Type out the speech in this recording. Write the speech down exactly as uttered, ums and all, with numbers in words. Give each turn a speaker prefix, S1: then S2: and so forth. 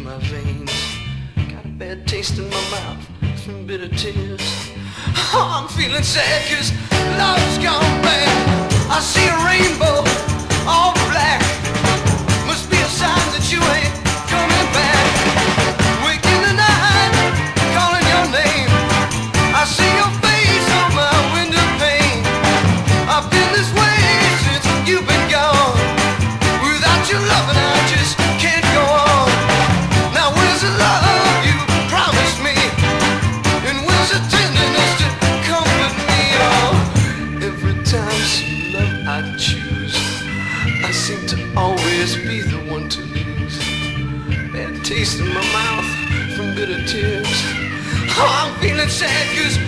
S1: my veins. Got a bad taste in my mouth from bitter tears. Oh, I'm feeling sad cause love's gone bad. I see a rainbow, all black. Must be a sign that you ain't coming back. Wake in the night, calling your name. I see your face on my window pane. I've been this way since you've been gone. Without your love and I just can't go on. Now where's the love you promised me? And where's the tenderness to comfort me? Oh, every time some love I choose, I seem to always be the one to lose. Bad taste in my mouth from bitter tears. Oh, I'm feeling sad cause